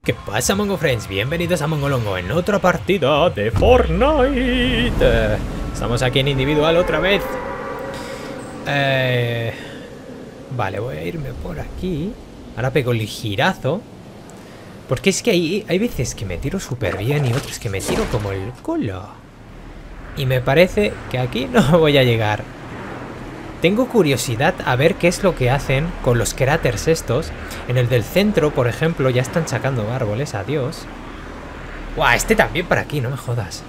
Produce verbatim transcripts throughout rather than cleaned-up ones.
¿Qué pasa, Mongo Friends? Bienvenidos a Mongolongo en otra partida de Fortnite. Estamos aquí en individual otra vez. Eh... Vale, voy a irme por aquí. Ahora pego el girazo. Porque es que hay, hay veces que me tiro súper bien y otras que me tiro como el culo. Y me parece que aquí no voy a llegar. Tengo curiosidad a ver qué es lo que hacen con los cráteres estos. En el del centro, por ejemplo, ya están sacando árboles. Adiós. ¡Guau! Este también para aquí, no me jodas.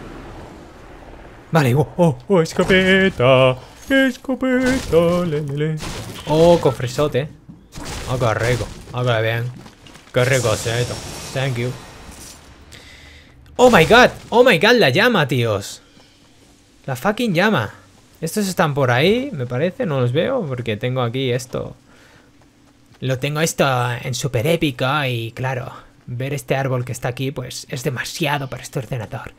Vale, oh, oh, oh, escopeta. Escopeta, le, le, le. Oh, cofresote. Oh, qué rico. Oh, qué bien. Qué rico es esto. Thank you. Oh my god. Oh my god, la llama, tíos. La fucking llama. Estos están por ahí, me parece. No los veo porque tengo aquí esto. Lo tengo esto en super épico y claro, ver este árbol que está aquí pues es demasiado para este ordenador.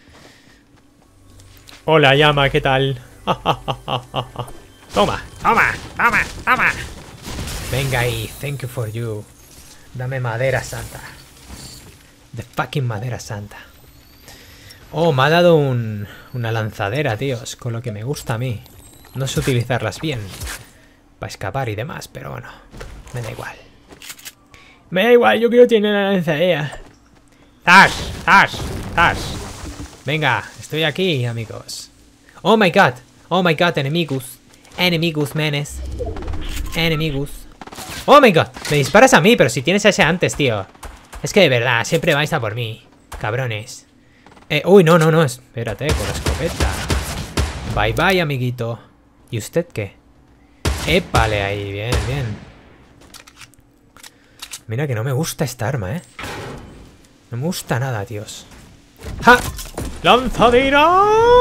Hola, llama, ¿qué tal? Toma, toma, toma, toma. Venga ahí, thank you for you. Dame madera santa. The fucking madera santa. Oh, me ha dado un, una lanzadera, tíos, con lo que me gusta a mí. No sé utilizarlas bien para escapar y demás, pero bueno, me da igual. Me da igual, yo quiero tener la lanzadera. ¡Zas! ¡Zas! ¡Zas! Venga, estoy aquí, amigos. Oh my god, oh my god, enemigos. Enemigos, menes. Enemigos. Oh my god, me disparas a mí, pero si tienes a ese antes, tío. Es que de verdad, siempre vais a por mí, cabrones. Eh, uy, no, no, no, espérate, con la escopeta. Bye, bye, amiguito. ¿Y usted qué? Épale ahí, bien, bien. Mira que no me gusta esta arma, ¿eh? No me gusta nada, tíos. ¡Ja! ¡Lanzadera!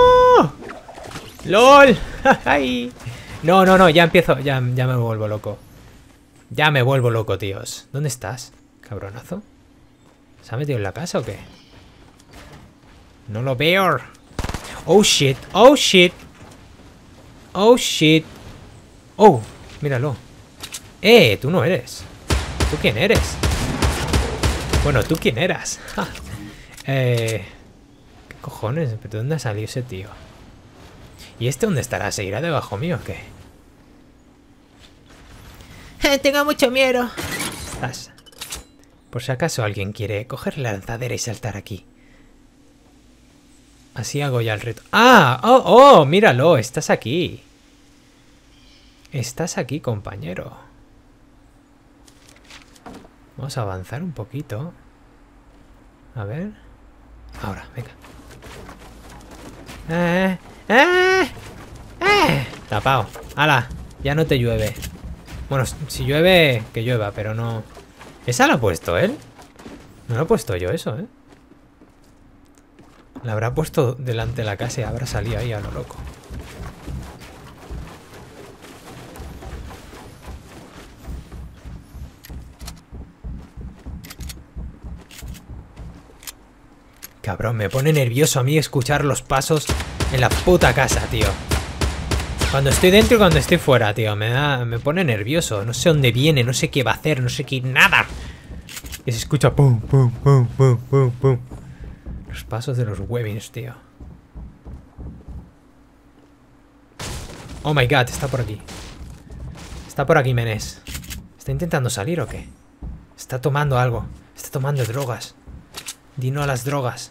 ¡Lol! ¡Ay! No, no, no, ya empiezo, ya, ya me vuelvo loco. Ya me vuelvo loco, tíos. ¿Dónde estás, cabronazo? ¿Se ha metido en la casa o qué? No lo veo. Oh shit, oh shit. Oh shit. Oh, míralo. Eh, tú no eres. ¿Tú quién eres? Bueno, ¿tú quién eras? eh, ¿Qué cojones? ¿De dónde ha salido ese tío? ¿Y este dónde estará? ¿Seguirá debajo mío o qué? Eh, tengo mucho miedo. Estás. Por si acaso alguien quiere coger la lanzadera y saltar aquí. Así hago ya el reto. ¡Ah! ¡Oh, oh! Míralo, estás aquí. Estás aquí, compañero. Vamos a avanzar un poquito. A ver. Ahora, venga. ¡Eh! ¡Eh! ¡Eh! Tapao. ¡Hala! Ya no te llueve. Bueno, si llueve, que llueva, pero no... ¿Esa la ha puesto él? No lo he puesto yo eso, ¿eh? La habrá puesto delante de la casa y habrá salido ahí a lo loco. Cabrón, me pone nervioso a mí escuchar los pasos en la puta casa, tío. Cuando estoy dentro y cuando estoy fuera, tío. Me da, me pone nervioso. No sé dónde viene, no sé qué va a hacer, no sé qué... ¡Nada! Y se escucha pum, pum, pum, pum, pum, pum. Los pasos de los webbings, tío. Oh my god, está por aquí. Está por aquí, Menes. ¿Está intentando salir o qué? Está tomando algo. Está tomando drogas. Dino a las drogas.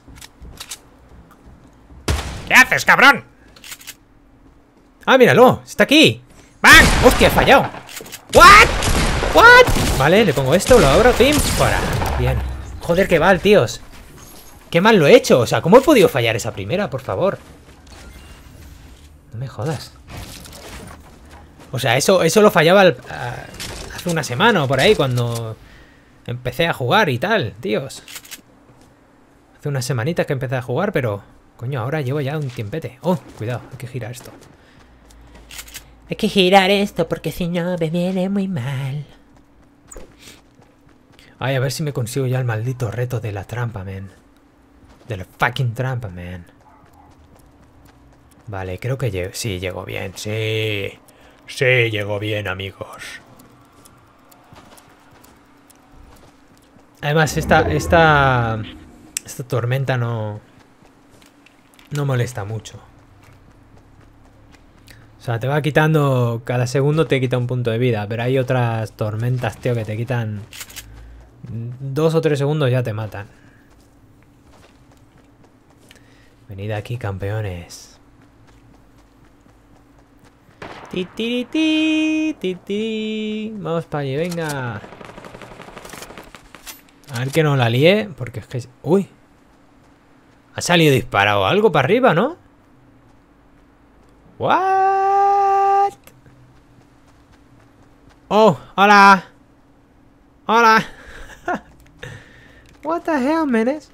¿Qué haces, cabrón? ¡Ah, míralo! ¡Está aquí! ¡Bang! ¡Hostia, he fallado! ¿What? ¿What? Vale, le pongo esto, lo abro, pim, fuera. Bien. Joder, qué mal, tíos. ¡Qué mal lo he hecho! O sea, ¿cómo he podido fallar esa primera, por favor? No me jodas. O sea, eso, eso lo fallaba al, a, hace una semana o por ahí, cuando empecé a jugar y tal, tíos. Hace una semanita que empecé a jugar, pero... Coño, ahora llevo ya un tiempete. Oh, cuidado, hay que girar esto. Hay que girar esto porque si no me viene muy mal. Ay, a ver si me consigo ya el maldito reto de la trampa, man. De la fucking trampa, man. Vale, creo que llego. Sí, llegó bien. Sí. Sí, llegó bien, amigos. Además, esta, esta, esta tormenta no, no molesta mucho. O sea, te va quitando, cada segundo te quita un punto de vida, pero hay otras tormentas, tío, que te quitan dos o tres segundos, ya te matan. Venid aquí, campeones. Ti, ti, ti, ti, ti. Vamos para allí, venga. A ver que no la líe, porque es que... ¡Uy! Ha salido disparado algo para arriba, ¿no? ¿What? ¡Oh! ¡Hola! ¡Hola! What the hell, menes?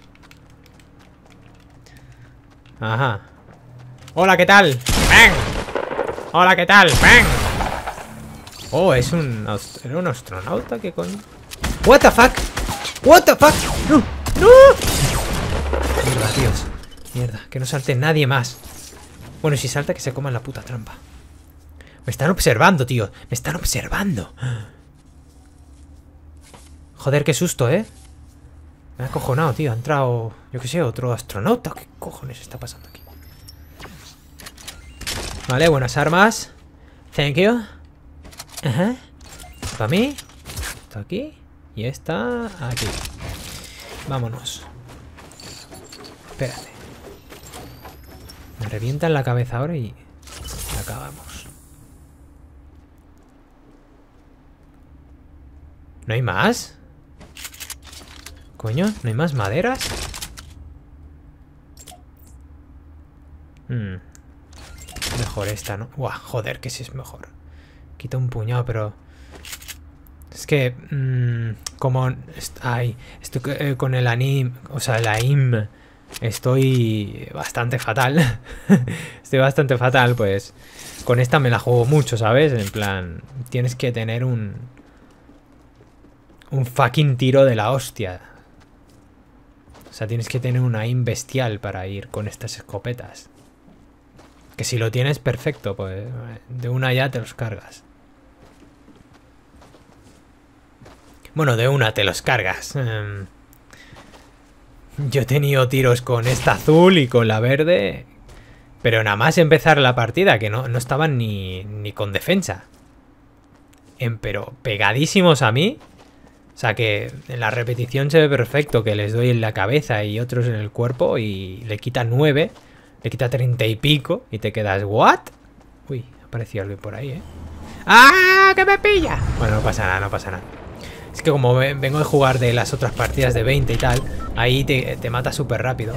Ajá. ¡Hola, qué tal! ¡Ven! ¡Hola, qué tal! ¡Ven! Oh, es un... ¿Era un astronauta? ¿Qué coño? What the fuck? What the fuck? No, no. Mierda, tíos. Mierda, que no salte nadie más. Bueno, si salta que se coman la puta trampa. Me están observando, tío. Me están observando. Joder, qué susto, ¿eh? Me ha acojonado, tío. Ha entrado, yo qué sé, otro astronauta. ¿Qué cojones está pasando aquí? Vale, buenas armas. Thank you. Ajá. Para mí. Esto aquí. Y esta aquí. Vámonos. Espérate. Me revientan la cabeza ahora y acabamos. ¿No hay más? Coño, ¿no hay más maderas? Hmm. Mejor esta, ¿no? Buah, joder, que sí es mejor. Quita un puñado, pero... Es que... Mmm, como... Ay, estoy eh, con el anime... O sea, el aim... Estoy bastante fatal. Estoy bastante fatal, pues... Con esta me la juego mucho, ¿sabes? En plan... Tienes que tener un... Un fucking tiro de la hostia. O sea, tienes que tener un aim bestial para ir con estas escopetas. Que si lo tienes, perfecto, pues... De una ya te los cargas. Bueno, de una te los cargas. Um, yo he tenido tiros con esta azul y con la verde. Pero nada más empezar la partida, que no, no estaban ni, ni con defensa. En, pero pegadísimos a mí. O sea que en la repetición se ve perfecto que les doy en la cabeza y otros en el cuerpo y le quita nueve. Le quita treinta y pico y te quedas, ¿what? Uy, ha aparecido alguien por ahí, ¿eh? ¡Ah! ¡Que me pilla! Bueno, no pasa nada, no pasa nada. Es que como vengo de jugar de las otras partidas de veinte y tal, ahí te, te mata súper rápido.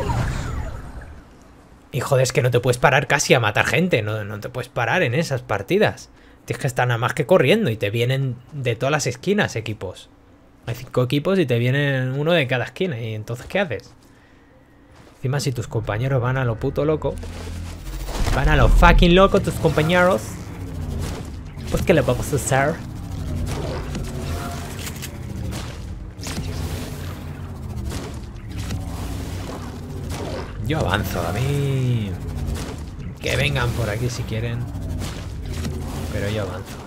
Y joder, es que no te puedes parar casi a matar gente. No, no te puedes parar en esas partidas. Tienes que estar nada más que corriendo y te vienen de todas las esquinas equipos. Hay cinco equipos y te vienen uno de cada esquina. ¿Y entonces qué haces? Encima si tus compañeros van a lo puto loco. Van a lo fucking loco tus compañeros. Pues ¿qué le vamos a hacer? Yo avanzo, a mí... Que vengan por aquí si quieren. Pero yo avanzo.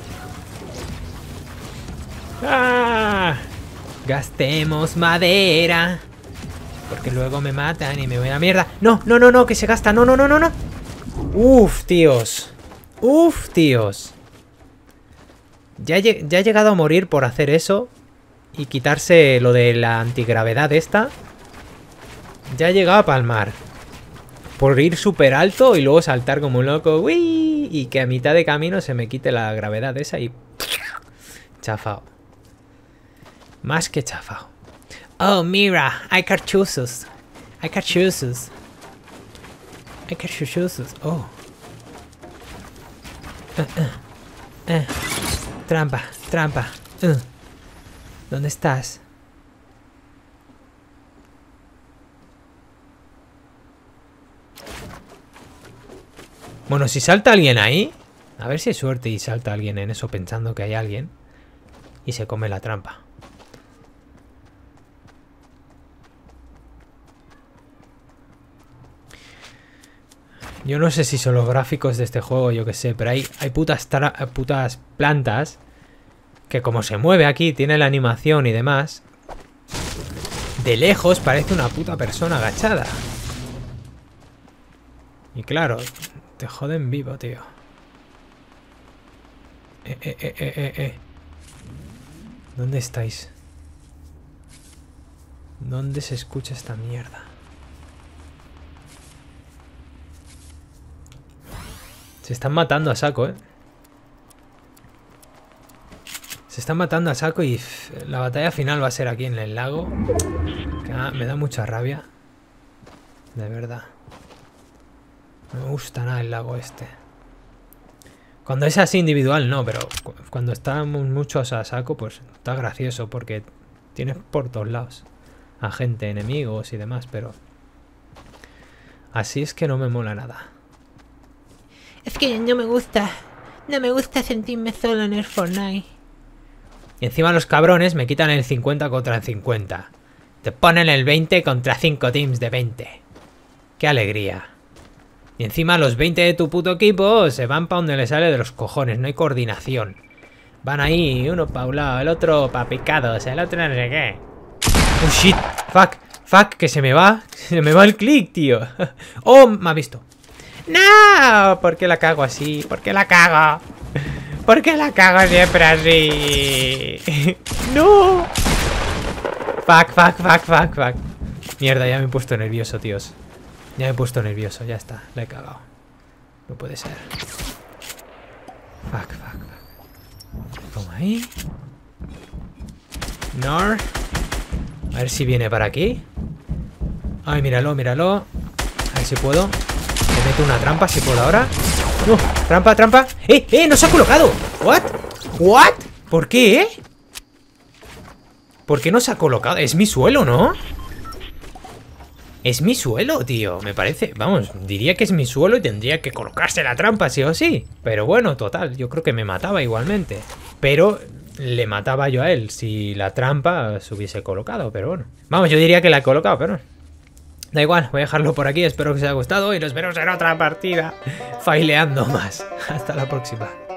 ¡Ah! Gastemos madera. Porque luego me matan y me voy a la mierda. ¡No, no, no, no! ¡Que se gasta! ¡No, no, no, no, no! ¡Uf, tíos! ¡Uf, tíos! Ya he, ya he llegado a morir por hacer eso. Y quitarse lo de la antigravedad esta. Ya he llegado a palmar. Por ir súper alto y luego saltar como un loco. ¡Uy! Y que a mitad de camino se me quite la gravedad esa y... Chafao. Más que chafao. Oh, mira. Hay carchuzos. Hay carchuzos. Hay carchuzos. Oh. Uh, uh, uh. Trampa. Trampa. Uh. ¿Dónde estás? Bueno, si salta alguien ahí... A ver si hay suerte y salta alguien en eso pensando que hay alguien. Y se come la trampa. Yo no sé si son los gráficos de este juego, yo qué sé. Pero hay, hay putas, putas plantas... Que como se mueve aquí, tiene la animación y demás... De lejos parece una puta persona agachada. Y claro, te joden vivo, tío. Eh, eh, eh, eh, eh, eh. ¿Dónde estáis? ¿Dónde se escucha esta mierda? Se están matando a saco, ¿eh? Se están matando a saco y pff, la batalla final va a ser aquí en el lago. Que ah, me da mucha rabia. De verdad. No me gusta nada el lago este. Cuando es así individual no, pero cu cuando estamos muchos a saco, pues está gracioso porque tienes por todos lados a gente, enemigos y demás, pero así es que no me mola nada. Es que no me gusta, no me gusta sentirme solo en el Fortnite. Y encima los cabrones me quitan el cincuenta contra el cincuenta. Te ponen el veinte contra cinco teams de veinte. ¡Qué alegría! Y encima los veinte de tu puto equipo se van para donde le sale de los cojones. No hay coordinación. Van ahí, uno pa' un lado, el otro pa' picados, el otro no sé qué. ¡Oh, shit! ¡Fuck! ¡Fuck! Que se me va. Se me va el click, tío. ¡Oh! Me ha visto. ¡No! ¿Por qué la cago así? ¿Por qué la cago? ¿Por qué la cago siempre así? ¡No! Fuck, fuck, fuck, fuck, fuck. Mierda, ya me he puesto nervioso, tíos. Ya me he puesto nervioso, ya está. La he cagado. No puede ser. Fuck, fuck, fuck. Toma ahí. Nor. A ver si viene para aquí. Ay, míralo, míralo. A ver si puedo. Le meto una trampa si puedo ahora. No, trampa, trampa. ¡Eh, eh! ¡No se ha colocado! ¿What? ¿What? ¿Por qué, eh? ¿Por qué no se ha colocado? Es mi suelo, ¿no? Es mi suelo, tío. Me parece... Vamos, diría que es mi suelo y tendría que colocarse la trampa, sí o sí. Pero bueno, total. Yo creo que me mataba igualmente. Pero le mataba yo a él si la trampa se hubiese colocado. Pero bueno. Vamos, yo diría que la he colocado, pero... Da igual, voy a dejarlo por aquí. Espero que os haya gustado y nos vemos en otra partida. Faileando más. Hasta la próxima.